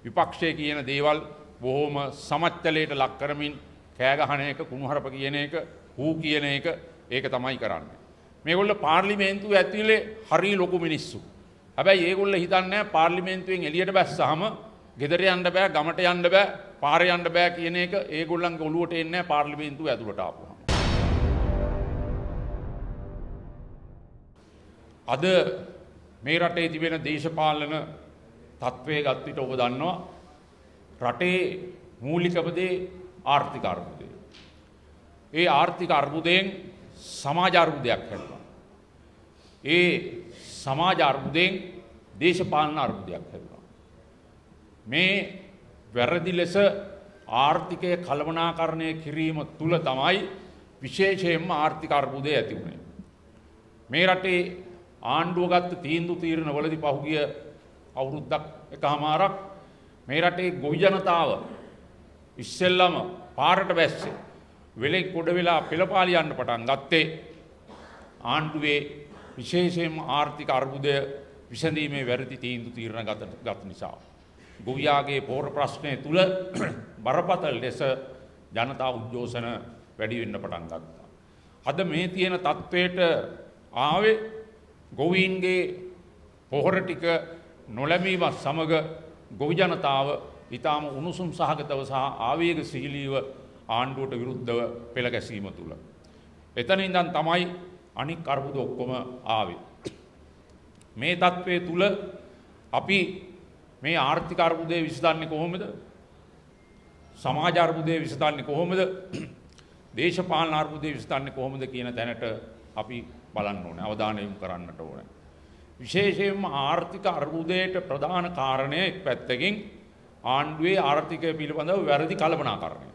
විපක්ෂයේ කියන දේවල් බොහොම සමච්චලයට ලක් කරමින් කෑ ගහන එක, කුණුහරුප කියන එක, හූ කියන එක ඒක තමයි කරන්නේ. මේගොල්ලෝ පාර්ලිමේන්තුව ඇතුලේ හරි ලොකු මිනිස්සු. හැබැයි ඒගොල්ලෝ හිතන්නේ නැහැ පාර්ලිමේන්තුවෙන් එළියට බැස්සාම ගෙදර යන්න බෑ, ගමට යන්න බෑ, පාරේ යන්න බෑ කියන එක ඒගොල්ලන්ගේ ඔළුවට එන්නේ නැහැ පාර්ලිමේන්තුව ඇතුළට ආපුවම. අද මේ රටේ තිබෙන දේශපාලන තත්ත්වයේ ගත් විට ඔබ දන්නවා රටේ මූලිකම දේ ආර්ථික අර්බුදය. ඒ ආර්ථික අර්බුදයෙන් සමාජ අර්බුදයක් හැදුණා. ඒ සමාජ අර්බුදයෙන් දේශපාලන අර්බුදයක් හැදුණා. මේ වැරදි ලෙස ආර්ථිකය කළමනාකරණය කිරීම තුල තමයි විශේෂයෙන්ම ආර්ථික අර්බුදය ඇති වුණේ. මේ රටේ ආණ්ඩුව ගත්ත තීන්දුව තීරණවලදී පහුගිය අවුරුද්දක් එකමාරක් මේ රටේ ගොවි ජනතාව ඉස්සෙල්ලම පාරට බැස්සේ වෙලෙ කොට වෙලා පෙළපාලි යන්න පටන් ගත්තේ ආණ්ඩුවේ විශේෂයෙන්ම ආර්ථික අර්බුදය විසඳීමේ වැරදි තීන්දුව තීරණ ගත නිසා. ගොවියාගේ පෝර ප්‍රශ්නය තුල බරපතල ලෙස ජනතා උද්ඝෝෂණ වැඩි වෙන්න පටන් ගත්තා. අද මේ තියෙන තත්වයට ආවේ ගොවීන්ගේ පොහොර ටික නොලැබීමත් සමග ගොවි ජනතාව ඊටාම උණුසුම් සහගතව සහ ආවේගශීලීව ආණ්ඩුවට විරුද්ධව පෙළ ගැසීම තුල. එතන ඉඳන් තමයි අනික් අර්බුද ඔක්කොම ආවේ. මේ තත්වයේ තුල අපි මේ ආර්ථික අර්බුදය විසඳන්නේ කොහොමද? සමාජ අර්බුදය විසඳන්නේ කොහොමද? දේශපාලන අර්බුදය විසඳන්නේ කොහොමද කියන තැනට අපි බලන්න ඕනේ. අවධානය යොමු කරන්නට ඕනේ. විශේෂයෙන්ම ආර්ථික අර්බුදයට ප්‍රධාන කාරණය එක් පැත්තකින් ආණ්ඩුවේ ආර්ථිකය පිළිබඳව වැරදි කළමනාකරණය.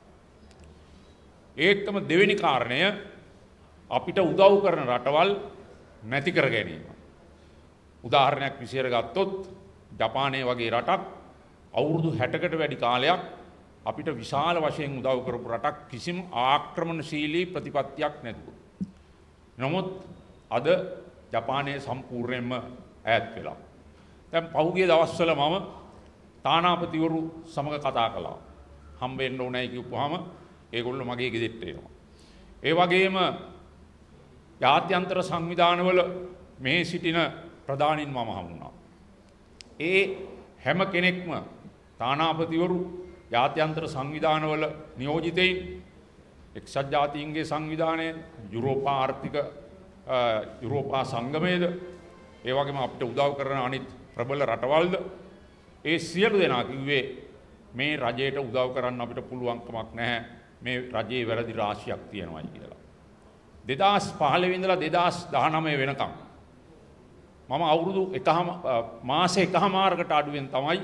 ඒකම දෙවෙනි කාරණය අපිට උදව් කරන රටවල් නැති කර ගැනීම. උදාහරණයක් විශේෂ ගත්තොත් ජපානය වගේ රටක් අවුරුදු 60කට වැඩි කාලයක් අපිට විශාල වශයෙන් උදව් කරපු රටක් කිසිම ආක්‍රමණශීලී ප්‍රතිපත්තියක් නැතුව. නමුත් අද ජපානයේ සම්පූර්ණයෙන්ම ඈත් වෙලා. දැන් පහුගිය දවස්වල මම තානාපතිවරු සමග කතා කළා. හම්බෙන්න ඕනයි කිව්වහම ඒගොල්ලෝ මගේ ගෙදෙට්ට එනවා. ඒ වගේම ජාත්‍යන්තර සංවිධානවල මේ සිටින ප්‍රධානීන් මම හමුුණා. ඒ හැම කෙනෙක්ම තානාපතිවරු ජාත්‍යන්තර සංවිධානවල නියෝජිතයින් එක්සත් ජාතීන්ගේ සංවිධානය යුරෝපා ආර්ථික යුරෝපා සංගමයේද ඒ වගේම අපිට උදව් කරන අනිත් ප්‍රබල රටවල්ද ඒ සියලු දෙනා කිව්වේ මේ රජයට උදව් කරන්න අපිට පුළුවන් කමක් නැහැ මේ රජයේ වැරදි රාශියක් තියෙනවායි කියලා. 2015 ඉඳලා 2019 වෙනකම් මම අවුරුදු මාස එකමාරකට අඩුවෙන් තමයි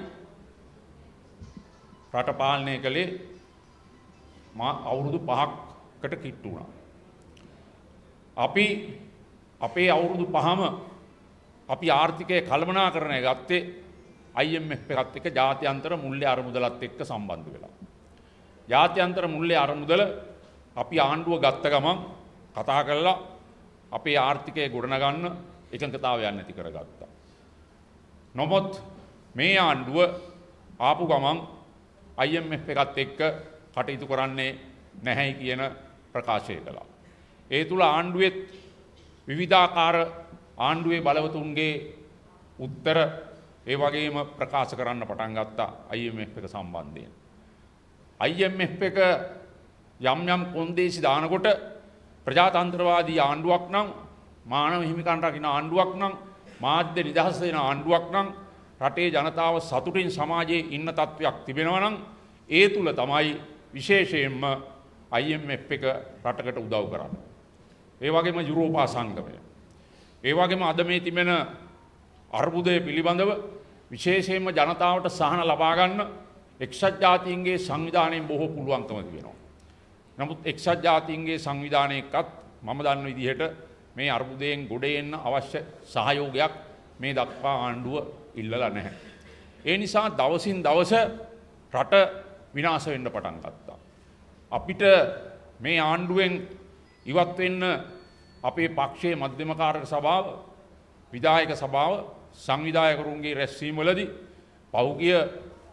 රට පාලනය කළේ. අවුරුදු 5කට කිට්ටු වුණා. අපි අපේ අවුරුදු 5ම අපි ආර්ථිකය කළමනාකරණය ගත්තේ IMF එකත් එක්ක ජාත්‍යන්තර මුල්‍ය අරමුදලත් එක්ක සම්බන්ධ වෙලා. ජාත්‍යන්තර මුල්‍ය අරමුදල අපි ආණ්ඩුව ගත්ත ගමන් කතා කරලා අපේ ආර්ථිකය ගොඩනගන්න එකඟතාවයක් නැති කරගත්තා. නමුත් මේ ආණ්ඩුව ආපු ගමන් IMF එකත් එක්ක කටයුතු කරන්නේ නැහැයි කියන ප්‍රකාශය කළා. ඒ තුල ආණ්ඩුවෙත් විවිධාකාර ආණ්ඩුවේ බලවතුන්ගේ උත්තර ඒ වගේම ප්‍රකාශ කරන්න පටන් ගත්තා IMF එක සම්බන්ධයෙන්. IMF එක යම් යම් කොන්දේසි දානකොට ප්‍රජාතන්ත්‍රවාදී ආණ්ඩුවක් නම් මානව හිමිකම් රකින්න ආණ්ඩුවක් නම් මාධ්‍ය නිදහස දෙන ආණ්ඩුවක් නම් රටේ ජනතාව සතුටින් සමාජයේ ඉන්න තත්වයක් තිබෙනවා නම් ඒ තුල තමයි විශේෂයෙන්ම IMF එක රටකට උදව් කරන්නේ. ඒ වගේම යුරෝපා සංගමය. ඒ වගේම අද මේ තිබෙන අර්බුදය පිළිබඳව විශේෂයෙන්ම ජනතාවට සහන ලබා ගන්න එක්සත් ජාතීන්ගේ සංවිධානයෙන් බොහෝ පුළුවන්කම තියෙනවා. නමුත් එක්සත් ජාතීන්ගේ සංවිධානයකත් මම දන්න විදිහට මේ අර්බුදයෙන් ගොඩ එන්න අවශ්‍ය සහයෝගයක් මේ දක්වා ආණ්ඩුව ඉල්ලලා නැහැ. ඒ නිසා දවසින් දවස රට විනාශ වෙන්න පටන් ගත්තා. අපිට මේ ආණ්ඩුවෙන් ඉවත් වෙන්න අපේ පක්ෂයේ මධ්‍යම කාරක සභාව, විධායක සභාව, සංවිධායකරුන්ගේ රැස්වීම් වලදී පෞගිය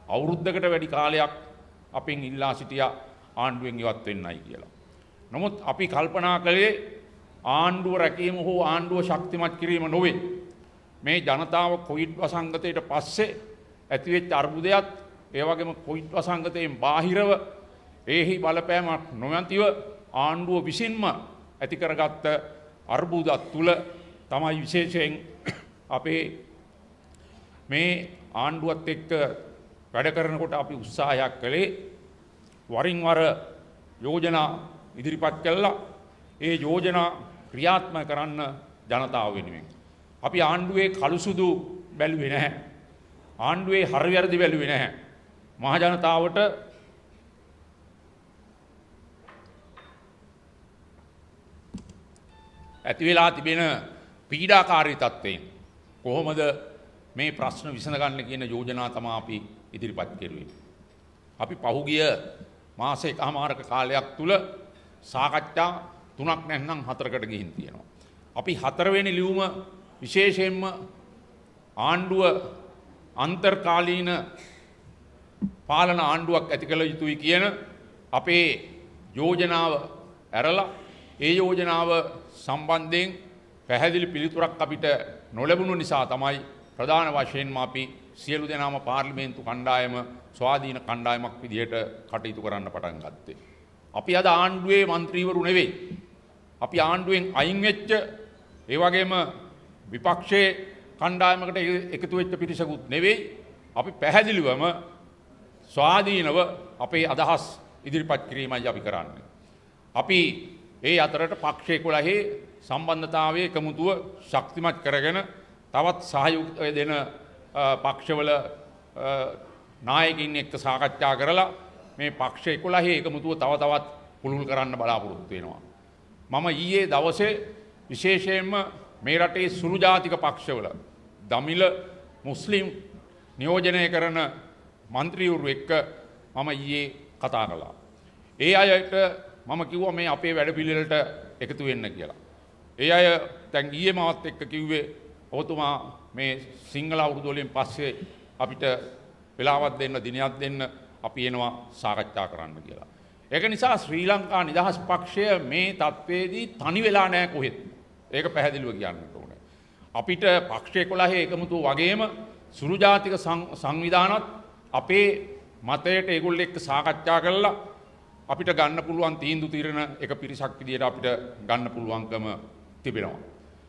අවුරුද්දකට වැඩි කාලයක් අපෙන් ඉල්ලා සිටියා ආණ්ඩුවෙන් ඉවත් වෙන්නයි කියලා. නමුත් අපි කල්පනා කළේ ආණ්ඩුව රැකීම හෝ ආණ්ඩුව ශක්තිමත් කිරීම නොවේ. මේ ජනතාව කොවිඩ් වසංගතයට පස්සේ ඇතිවෙච්ච අර්බුදයත් ඒ වගේම කොවිඩ් වසංගතයෙන් බාහිරව ඒහි බලපෑමක් නොමැතිව ආණ්ඩුව විසින්ම ඇති කරගත්ත අර්බුදත් තුළ තමයි විශේෂයෙන් අපේ මේ ආණ්ඩුවත් එක්ක වැඩ කරනකොට අපි උත්සාහයක් කළේ වරින් වර යෝජනා ඉදිරිපත් කළා. ඒ යෝජනා ක්‍රියාත්මක කරන්න ජනතාව වෙනුවෙන්. අපි ආණ්ඩුවේ කළුසුදු බැලුවේ නැහැ. ආණ්ඩුවේ හරි වැරදි බැලුවේ නැහැ. මහ ජනතාවට ඇති වෙලා තිබෙන පීඩාකාරී තත්ත්වයෙන් කොහොමද මේ ප්‍රශ්න විසඳගන්න කියන යෝජනා තමයි අපි ඉදිරිපත් කෙරුවේ. අපි පහුගිය මාසයකමාරක කාලයක් තුල සාකච්ඡා 3ක් නැත්නම් 4කට ගිහින් තියෙනවා. අපි 4 වෙනි ලියුම විශේෂයෙන්ම ආණ්ඩුව අන්තර්කාලීන පාලන ආණ්ඩුවක් ඇති කළ යුතුයි කියන අපේ යෝජනාව ඇරලා ඒ යෝජනාව සම්බන්ධයෙන් පැහැදිලි පිළිතුරක් අපිට නොලැබුණු නිසා තමයි ප්‍රධාන වශයෙන්ම අපි සියලු දෙනාම පාර්ලිමේන්තු කණ්ඩායම ස්වාධීන කණ්ඩායමක් විදිහට කටයුතු කරන්න පටන් ගත්තේ. අපි අද ආණ්ඩුවේ മന്ത്രിවරු නෙවෙයි. අපි ආණ්ඩුවෙන් අයින් වෙච්ච ඒ වගේම විපක්ෂයේ කණ්ඩායමකට එකතු වෙච්ච පිරිසකුත් නෙවෙයි. අපි පැහැදිලිවම ස්වාධීනව අපේ අදහස් ඉදිරිපත් කිරීමයි අපි කරන්නේ. අපි ඒ අතරට පක්ෂ 11 සම්බන්ධතාවයේ එකමුතුව ශක්තිමත් කරගෙන තවත් සහයෝගය දෙන පක්ෂවල නායකින් එක්ක සාකච්ඡා කරලා මේ පක්ෂ 11 එකමුතුව තව තවත් පුළුල් කරන්න බලාපොරොත්තු වෙනවා. මම ඊයේ දවසේ විශේෂයෙන්ම මේ රටේ සුළු ජාතික පක්ෂවල දමිළ මුස්ලිම් නියෝජනය කරන മന്ത്രിවරු එක්ක මම ඊයේ කතා කළා. ඒ අයට මම කිව්වා මේ අපේ වැඩපිළිවෙලට එකතු වෙන්න කියලා. ඒ අය දැන් ඊයේ මාවත් එක්ක කිව්වේ ඔබතුමා මේ සිංහල අවුරුදු වලින් පස්සේ අපිට වෙලාවක් දෙන්න දිනයක් දෙන්න අපි එනවා සාකච්ඡා කරන්න කියලා. ඒක නිසා ශ්‍රී ලංකා නිදහස් පක්ෂය මේ තත්ත්වයේදී තනි වෙලා නැහැ කොහෙත්. ඒක පැහැදිලිව කියන්න ඕනේ. අපිට පක්ෂ 11 එකමුතු වගේම සුළු ජාතික සංවිධානත් අපේ මතයට ඒගොල්ලෝ එක්ක සාකච්ඡා කරලා අපිට ගන්න පුළුවන් තීන්දුව తీරන එක පිරිසක් විදියට අපිට ගන්න පුළුවන්කම තිබෙනවා.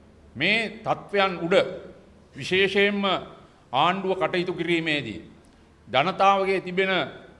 මේ තත්වයන් උඩ විශේෂයෙන්ම ආණ්ඩුව කටයුතු කිරීමේදී ජනතාවගේ තිබෙන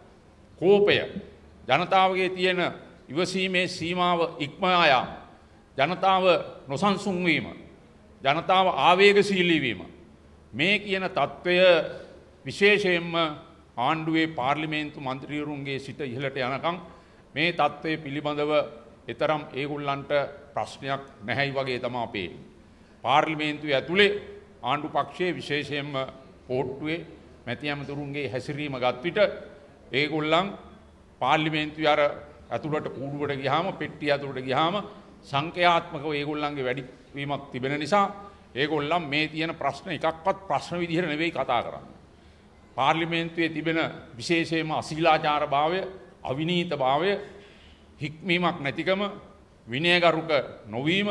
කෝපය, ජනතාවගේ තියෙන ඉවසීමේ සීමාව ඉක්මවා යාම, ජනතාව නොසන්සුන් වීම, ජනතාව ආවේගශීලී වීම, මේ කියන තත්වය විශේෂයෙන්ම ආණ්ඩුවේ පාර්ලිමේන්තු මන්ත්‍රීවරුන්ගේ සිට ඉහළට යනකම් මේ තත්ත්වය පිළිබඳව ඊතරම් ඒගොල්ලන්ට ප්‍රශ්නයක් නැහැයි වගේ තමයි අපේ. පාර්ලිමේන්තුවේ ඇතුලේ ආණ්ඩු පක්ෂයේ විශේෂයෙන්ම කෝට්ටුවේ මැති ඇමතුරුන්ගේ හැසිරීම ගත් විට ඒගොල්ලන් පාර්ලිමේන්තුවේ අර ඇතුළට කූඩුවට ගියාම පෙට්ටිය ඇතුළට ගියාම සංඛ්‍යාත්මකව ඒගොල්ලන්ගේ වැඩි වීමක් තිබෙන නිසා ඒගොල්ලන් මේ තියෙන ප්‍රශ්න එකක්වත් ප්‍රශ්න විදිහට නෙවෙයි කතා කරන්නේ. පාර්ලිමේන්තුවේ තිබෙන විශේෂයෙන්ම අශීලාචාර භාවය, අවිනීත භාවය, හික්මීමක් නැතිකම, විනයගරුක නොවීම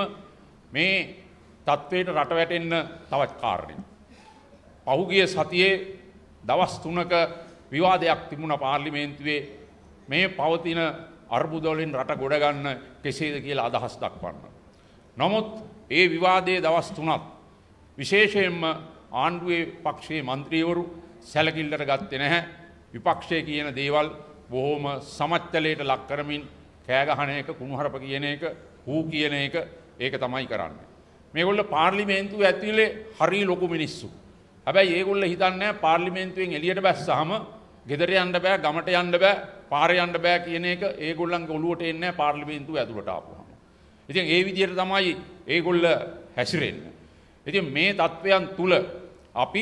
මේ තත්වයට රට වැටෙන්න තවත් කාරණයක්. පහුගිය සතියේ දවස් 3ක විවාදයක් තිබුණා පාර්ලිමේන්තුවේ මේ පවතින අර්බුද වලින් රට ගොඩ ගන්න කෙසේද කියලා අදහස් දක්වන්න. නමුත් ඒ විවාදයේ දවස් 3ක් විශේෂයෙන්ම ආණ්ඩුවේ පක්ෂයේ മന്ത്രിවරු සැලකිල්ලට ගත්තේ නැහැ. විපක්ෂයේ කියන දේවල් බොහොම සමච්චලයට ලක් කරමින් කෑ ගහන එක, කුණුහරුප කියන එක, හූ කියන එක ඒක තමයි කරන්නේ. මේගොල්ලෝ පාර්ලිමේන්තුවේ ඇතුලේ හරි ලොකු මිනිස්සු. හැබැයි ඒගොල්ලෝ හිතන්නේ පාර්ලිමේන්තුවෙන් එළියට බැස්සාම ගෙදර යන්න බෑ, ගමට යන්න බෑ, පාරේ යන්න බෑ කියන එක ඒගොල්ලන්ගේ ඔළුවට එන්නේ නැහැ පාර්ලිමේන්තුව ඇතුලට ආපුවම. ඉතින් ඒ විදිහට තමයි ඒගොල්ලෝ හැසිරෙන්නේ. ඉතින් මේ තත්වයන් තුල අපි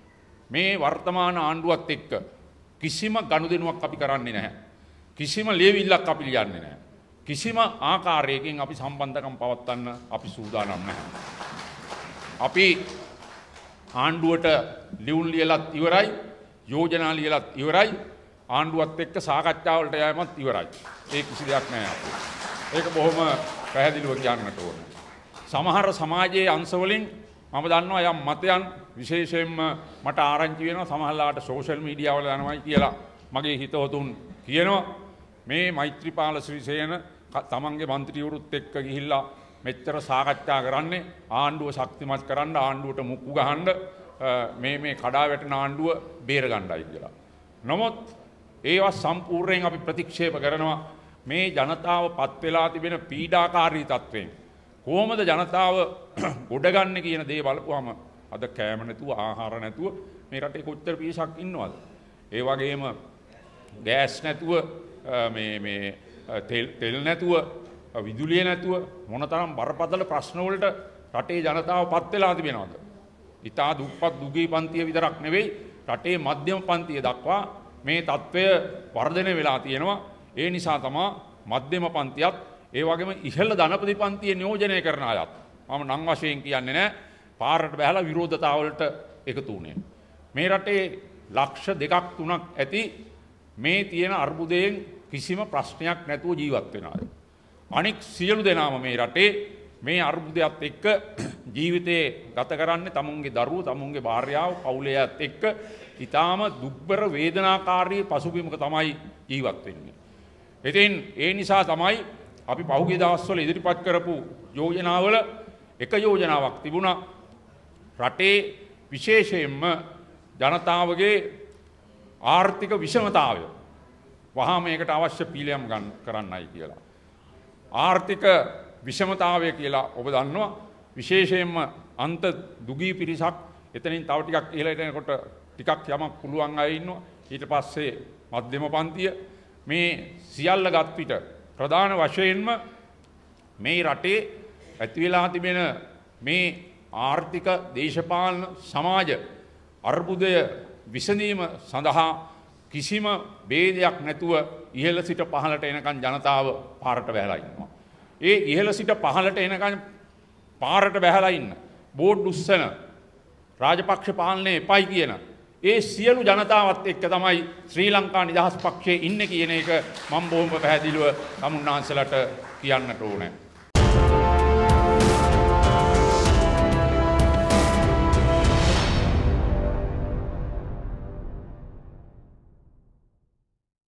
මේ වර්තමාන ආණ්ඩුවත් එක්ක කිසිම ගනුදෙනුවක් අපි කරන්නේ නැහැ. කිසිම ලියවිල්ලක් අපි ලියන්නේ නැහැ. කිසිම ආකාරයකින් අපි සම්බන්ධකම් පවත්වන්න අපි සූදානම් නැහැ. අපි ආණ්ඩුවට ලියුම් ලියලත් ඉවරයි. යෝජනා ලියලත් ඉවරයි. ආණ්ඩුවත් එක්ක සාකච්ඡා වලට යෑමත් ඉවරයි. ඒ කිසි දෙයක් නැහැ අපේ. ඒක බොහොම පැහැදිලිව කියන්නට ඕනේ. සමහර සමාජයේ අංශ වලින් මම දන්නවා යම් මතයන් විශේෂයෙන්ම මට ආරංචි වෙනවා සමහරලාට සෝෂල් මීඩියා වල යනවායි කියලා මගේ හිතවතුන් කියනවා මේ මෛත්‍රීපාල ශ්‍රීසේන තමන්ගේ മന്ത്രിවරුත් එක්ක ගිහිල්ලා මෙච්චර සාකච්ඡා කරන්නේ ආණ්ඩුව ශක්තිමත් කරන්න ආණ්ඩුවට මුක්කු ගහන්න මේ කඩා වැටෙන ආණ්ඩුව බේර ගන්නයි කියලා. නමුත් ඒවා සම්පූර්ණයෙන් අපි ප්‍රතික්ෂේප කරනවා මේ ජනතාව පත් වෙලා තිබෙන පීඩාකාරී තත්ත්වයෙන් කොහොමද ජනතාව ගොඩගන්නේ කියන දේ බලපුවම අද කෑම නැතුව ආහාර නැතුව මේ රටේ කොච්චර පිරිසක් ඉන්නවද? ඒ වගේම ගෑස් නැතුව මේ තෙල් නැතුව විදුලිය නැතුව මොනතරම් බරපතල ප්‍රශ්න වලට රටේ ජනතාව පත් වෙලා තිබෙනවද? ඉතා දුප්පත් දුගී පන්තිය විතරක් නෙවෙයි රටේ මධ්‍යම පන්තිය දක්වා මේ තත්ත්වය වර්ධනය වෙලා තියෙනවා. ඒ නිසා තමයි මධ්‍යම පන්තියත් ඒ වගේම ඉහළ ධනපති පන්තිය නියෝජනය කරන අයත් මම නම් වශයෙන් කියන්නේ නැහැ පාරට බහලා විරෝධතාවලට එකතු වුණේ. මේ රටේ ලක්ෂ 2ක් 3ක් ඇති මේ තියෙන අර්බුදයෙන් කිසිම ප්‍රශ්නයක් නැතුව ජීවත් වෙන අය. අනික් සියලු දෙනාම මේ රටේ මේ අර්බුදයත් එක්ක ජීවිතේ ගත කරන්නේ තමුන්ගේ දරුවෝ තමුන්ගේ භාර්යාව පවුලේත් එක්ක ඊටාම දුක්බර වේදනාකාරී පසුබිමක තමයි ජීවත් වෙන්නේ. ඉතින් ඒ නිසා තමයි අපි පහුගිය දවස්වල ඉදිරිපත් කරපු යෝජනාවල එක යෝජනාවක් තිබුණා රටේ විශේෂයෙන්ම ජනතාවගේ ආර්ථික විෂමතාවය වහා මේකට අවශ්‍ය පීලම් කරන්නයි කියලා. ආර්ථික විෂමතාවය කියලා ඔබ දන්නවා විශේෂයෙන්ම අන්ත දුගී පිරිසක් එතනින් තව ටිකක් ඉහළට එනකොට ටිකක් යමක් පුළුවන් අය ඉන්නවා. ඊට පස්සේ මධ්‍යම පන්තිය මේ සියල්ල ගත් පිට ප්‍රධාන වශයෙන්ම මේ රටේ ඇති වෙලා තිබෙන මේ ආර්ථික දේශපාලන සමාජ අර්බුදය විසඳීම සඳහා කිසිම ભેදයක් නැතුව ඉහළ සිට පහළට එනකන් ජනතාව පාරට බැහැලා ඉන්නවා. ඒ ඉහළ සිට පහළට එනකන් පාරට බැහැලා ඉන්න බෝඩ් උස්සන රාජපක්ෂ පාලනය එපයි කියන ඒ සියලු ජනතාවත් එක්ක තමයි ශ්‍රී ලංකා නිදහස් පක්ෂයේ ඉන්නේ කියන එක මම බොහොම පැහැදිලිව තමුන්නාන්සලට කියන්නට ඕනේ.